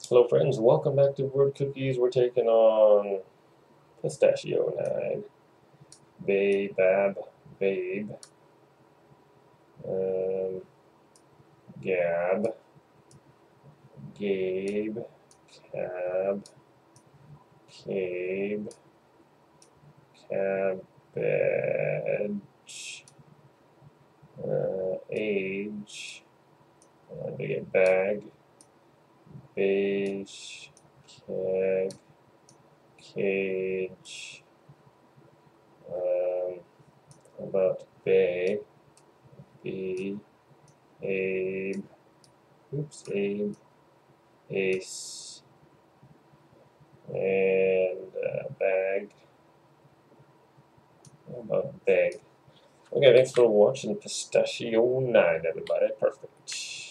Hello friends, welcome back to Word Cookies. We're taking on Pistachio 9. Babe, bab, babe. Gab, gabe, cab, cabe, cabbage, age, they get bag, beige, keg, cage, how about bay, bee, abe, abe, ace, and bag. How about bag? Okay, thanks for watching Pistachio 9, everybody. Perfect.